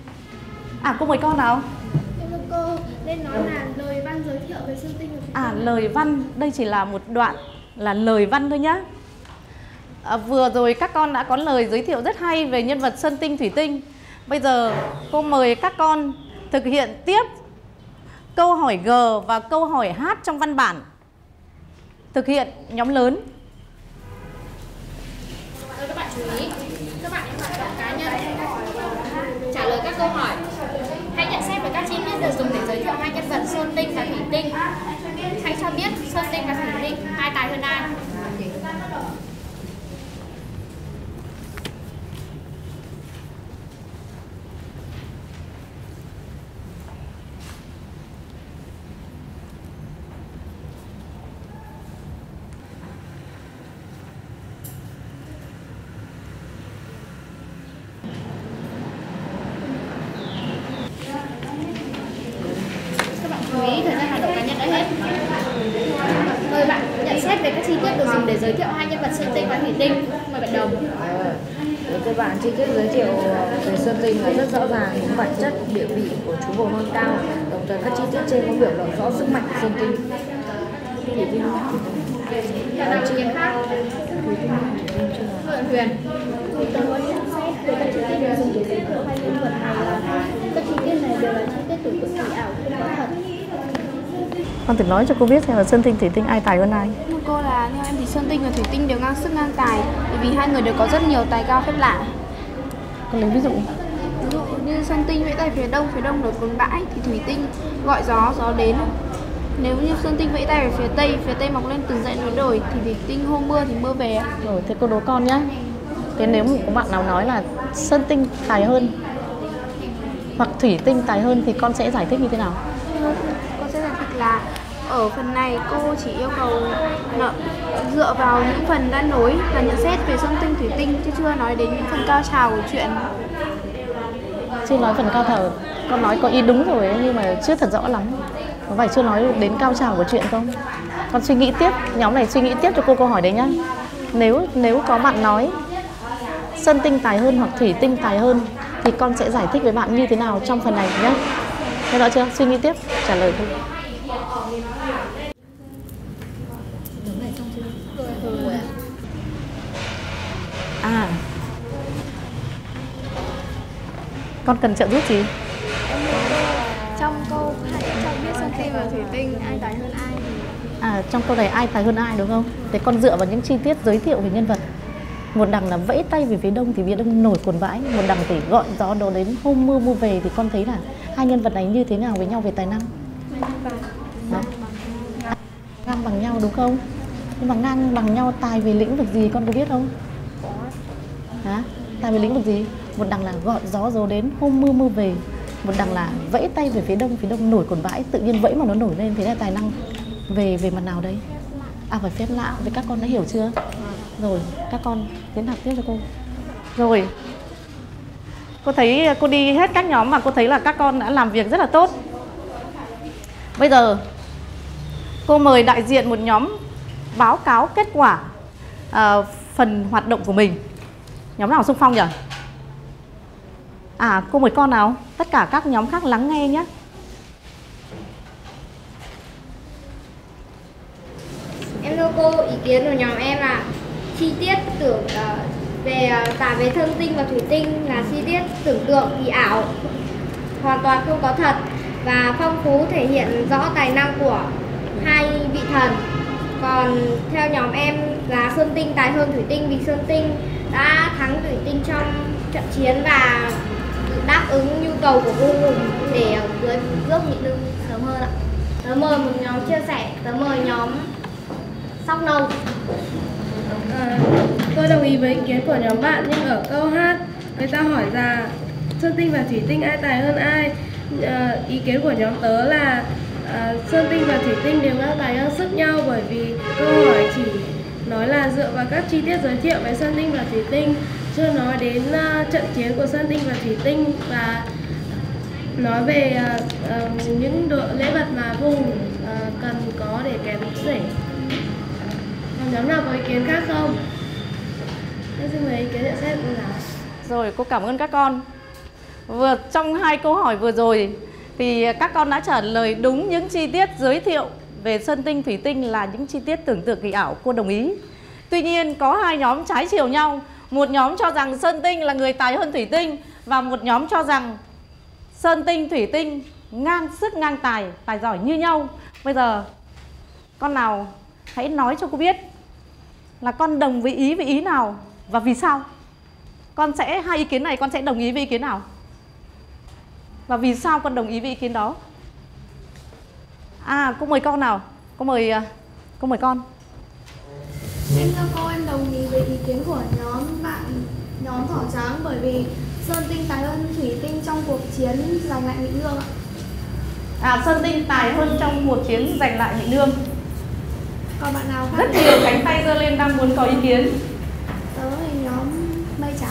à cô mời con nào. Thưa cô, nên nói là lời văn giới thiệu về Sơn Tinh. À, lời văn, đây chỉ là một đoạn là lời văn thôi nhá. À, vừa rồi các con đã có lời giới thiệu rất hay về nhân vật Sơn Tinh, Thủy Tinh. Bây giờ cô mời các con thực hiện tiếp câu hỏi G và câu hỏi H trong văn bản. Thực hiện nhóm lớn. Các bạn chú ý, các bạn hãy hoạt động cá nhân trả lời các câu hỏi. Hãy nhận xét về các chi tiết được dùng để giới thiệu hai nhân vật Sơn Tinh và Thủy Tinh. Hãy cho biết Sơn Tinh và Thủy Tinh ai tài hơn ai. Chú ý, thời gian hoạt động cá nhân đã hết. Mời bạn nhận xét về các chi tiết được dùng để giới thiệu hai nhân vật Sơn Tinh và Thủy Tinh. Mời bạn Đồng. Đối với bạn, chi tiết giới thiệu về Sơn Tinh là rất rõ ràng những bản chất địa vị của chú vùng non cao, đồng thời các chi tiết trên có biểu lộ rõ sức mạnh của Sơn Tinh. Bạn nào ý kiến khác? Huyền. Tớ có nhận xét về các chi tiết dùng để giới thiệu hai nhân vật này là các chi tiết này đều là chi tiết tưởng tượng kỳ ảo không có thật. Con thử nói cho cô biết xem là Sơn Tinh Thủy Tinh ai tài hơn ai. Thưa cô là theo em thì Sơn Tinh và Thủy Tinh đều ngang sức ngang tài, bởi vì hai người đều có rất nhiều tài cao phép lạ. Con lấy ví dụ. Ví dụ như Sơn Tinh vẫy tay phía đông, phía đông nổi cuốn bãi, thì Thủy Tinh gọi gió, gió đến. Nếu như Sơn Tinh vẫy tay về phía tây, phía tây mọc lên từng dãy núi đồi, thì Thủy Tinh hôm mưa thì mưa về. Rồi, thế cô đố con nhá. Thế nếu có bạn nào nói là Sơn Tinh tài hơn hoặc Thủy Tinh tài hơn thì con sẽ giải thích như thế nào? Con sẽ giải thích là ở phần này cô chỉ yêu cầu nợ, dựa vào những phần đã nối và nhận xét về Sơn Tinh Thủy Tinh, chứ chưa nói đến những phần cao trào của chuyện. Chưa nói phần cao trào, con nói có ý đúng rồi ấy, nhưng mà chưa thật rõ lắm. Có phải chưa nói đến cao trào của chuyện không? Con suy nghĩ tiếp, nhóm này suy nghĩ tiếp cho cô câu hỏi đấy nhá. Nếu nếu có bạn nói Sơn Tinh tài hơn hoặc Thủy Tinh tài hơn thì con sẽ giải thích với bạn như thế nào trong phần này nhé. Nghe rõ chưa? Suy nghĩ tiếp, trả lời thôi. À, con cần trợ giúp gì? Trong câu hãy cho biết Sơn Tinh và Thủy Tinh ai tài hơn ai thì... À, trong câu này ai tài hơn ai đúng không? Thế con dựa vào những chi tiết giới thiệu về nhân vật. Một đằng là vẫy tay về phía đông thì phía đông nổi cuồn vãi, một đằng thì gọi gió đó đến hôm mưa mưa về, thì con thấy là hai nhân vật này như thế nào với nhau về tài năng? Đó. Ngang bằng nhau đúng không? Nhưng mà ngang bằng nhau tài về lĩnh vực gì con có biết không? Hả? Tài về lĩnh vực gì? Một đằng là gọi gió gió đến hôm mưa mưa về, một đằng là vẫy tay về phía đông, phía đông nổi cuồn vãi, tự nhiên vẫy mà nó nổi lên, thế là tài năng về về mặt nào đấy? À, phải phép lạ. Với các con đã hiểu chưa? Rồi, các con tiến học tiếp cho cô. Rồi, cô thấy cô đi hết các nhóm và cô thấy là các con đã làm việc rất là tốt. Bây giờ cô mời đại diện một nhóm báo cáo kết quả à, phần hoạt động của mình. Nhóm nào xung phong nhỉ? À, cô mời con nào. Tất cả các nhóm khác lắng nghe nhé. Em thưa cô, ý kiến của nhóm em là chi tiết tưởng uh, về uh, tả về Sơn Tinh và Thủy Tinh là chi tiết tưởng tượng kỳ ảo, hoàn toàn không có thật, và phong phú thể hiện rõ tài năng của hai vị thần. Còn theo nhóm em là Sơn Tinh tài hơn Thủy Tinh vì Sơn Tinh đã thắng Thủy Tinh trong trận chiến và đáp ứng nhu cầu của vua Hùng để cưới rước Nhị Nương sớm hơn ạ. Tớ mời một nhóm chia sẻ, tớ mời nhóm Sóc Nâu. À, tôi đồng ý với ý kiến của nhóm bạn, nhưng ở câu hát người ta hỏi là Sơn Tinh và Thủy Tinh ai tài hơn ai. À, ý kiến của nhóm tớ là à, Sơn Tinh và Thủy Tinh đều ngang tài ngang sức nhau, bởi vì câu hỏi chỉ nói là dựa vào các chi tiết giới thiệu về Sơn Tinh và Thủy Tinh, chưa nói đến uh, trận chiến của Sơn Tinh và Thủy Tinh và nói về uh, uh, những độ lễ vật mà vua uh, cần có để kèm rể. Còn nhóm nào có ý kiến khác không? Tôi xin mời ý kiến nhận xét của nào. Rồi, cô cảm ơn các con. Vừa trong hai câu hỏi vừa rồi thì các con đã trả lời đúng những chi tiết giới thiệu về Sơn Tinh Thủy Tinh là những chi tiết tưởng tượng kỳ ảo, cô đồng ý. Tuy nhiên có hai nhóm trái chiều nhau. Một nhóm cho rằng Sơn Tinh là người tài hơn Thủy Tinh, và một nhóm cho rằng Sơn Tinh Thủy Tinh ngang sức ngang tài, tài giỏi như nhau. Bây giờ con nào hãy nói cho cô biết là con đồng với ý với ý nào và vì sao? Con sẽ, hai ý kiến này con sẽ đồng ý với ý kiến nào? Và vì sao con đồng ý với ý kiến đó? À, cô mời con nào. Cô mời, cô mời con. Em thưa cô, em đồng ý với ý kiến của nhóm bạn, nhóm Thỏ Trắng, bởi vì Sơn Tinh tài hơn Thủy Tinh trong cuộc chiến giành lại Mỹ Nương ạ. À, Sơn Tinh tài hơn trong cuộc chiến giành lại Mỹ Nương. Còn bạn nào khác? Rất nhiều cánh tay giơ lên đang muốn có ý kiến. Tớ thì nhóm Mây Trắng.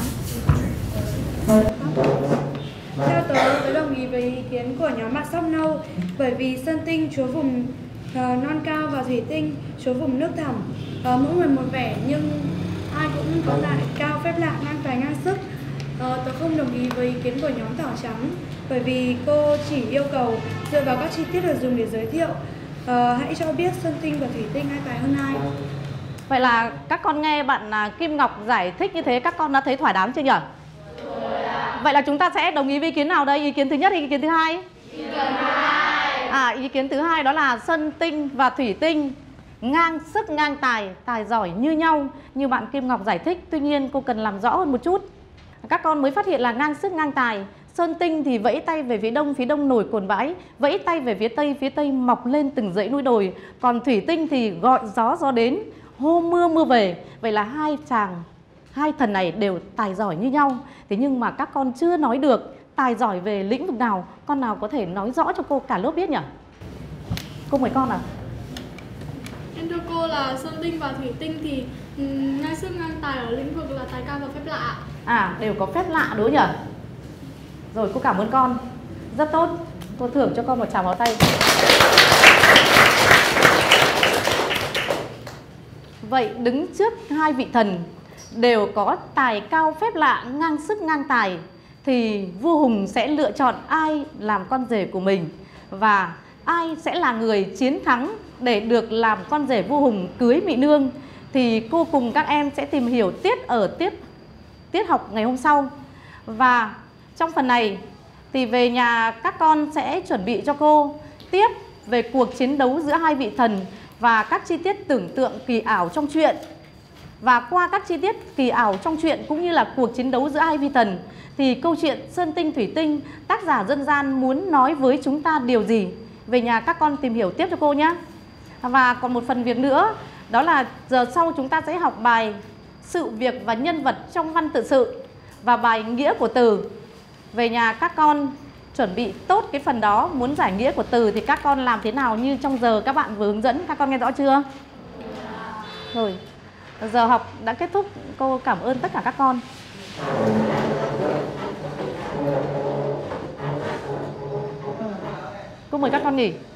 Theo tớ, tớ đồng ý với ý kiến của nhóm bạn Sóc Nâu, bởi vì Sơn Tinh chúa vùng uh, non cao và Thủy Tinh chúa vùng nước thẳm. Uh, mỗi người một vẻ nhưng ai cũng có tài cao phép lạ, ngang tài ngang sức. Uh, tớ không đồng ý với ý kiến của nhóm Thỏ Trắng, bởi vì cô chỉ yêu cầu dựa vào các chi tiết được dùng để giới thiệu Ờ, hãy cho biết sơn tinh và thủy tinh ai tài hơn ai. Vậy là các con nghe bạn à, Kim Ngọc giải thích như thế các con đã thấy thỏa đáng chưa nhỉ? Vậy là chúng ta sẽ đồng ý với ý kiến nào đây? Ý kiến thứ nhất hay ý kiến thứ hai? Ý kiến thứ hai. À, ý kiến thứ hai đó là sơn tinh và thủy tinh ngang sức ngang tài, tài giỏi như nhau như bạn Kim Ngọc giải thích. Tuy nhiên cô cần làm rõ hơn một chút. Các con mới phát hiện là ngang sức ngang tài. Sơn tinh thì vẫy tay về phía đông, phía đông nổi cồn vãi. Vẫy tay về phía tây, phía tây mọc lên từng dãy núi đồi. Còn thủy tinh thì gọi gió gió đến, hô mưa mưa về. Vậy là hai chàng, hai thần này đều tài giỏi như nhau. Thế nhưng mà các con chưa nói được tài giỏi về lĩnh vực nào. Con nào có thể nói rõ cho cô cả lớp biết nhỉ? Cô mời con nào. Em thưa cô là sơn tinh và thủy tinh thì um, ngang sức ngang tài ở lĩnh vực là tài cao và phép lạ. À, đều có phép lạ đúng nhỉ? Rồi, cô cảm ơn con. Rất tốt. Cô thưởng cho con một tràng pháo tay. Vậy đứng trước hai vị thần đều có tài cao phép lạ, ngang sức ngang tài, thì vua Hùng sẽ lựa chọn ai làm con rể của mình, và ai sẽ là người chiến thắng để được làm con rể vua Hùng cưới Mỹ Nương. Thì cô cùng các em sẽ tìm hiểu tiết ở tiết tiết học ngày hôm sau. Và trong phần này thì về nhà các con sẽ chuẩn bị cho cô tiếp về cuộc chiến đấu giữa hai vị thần và các chi tiết tưởng tượng kỳ ảo trong truyện. Và qua các chi tiết kỳ ảo trong truyện cũng như là cuộc chiến đấu giữa hai vị thần thì câu chuyện Sơn Tinh Thủy Tinh tác giả dân gian muốn nói với chúng ta điều gì? Về nhà các con tìm hiểu tiếp cho cô nhé. Và còn một phần việc nữa, đó là giờ sau chúng ta sẽ học bài sự việc và nhân vật trong văn tự sự và bài nghĩa của từ. Về nhà các con chuẩn bị tốt cái phần đó. Muốn giải nghĩa của từ thì các con làm thế nào như trong giờ các bạn vừa hướng dẫn. Các con nghe rõ chưa? Rồi, giờ học đã kết thúc. Cô cảm ơn tất cả các con. Cô mời các con nghỉ.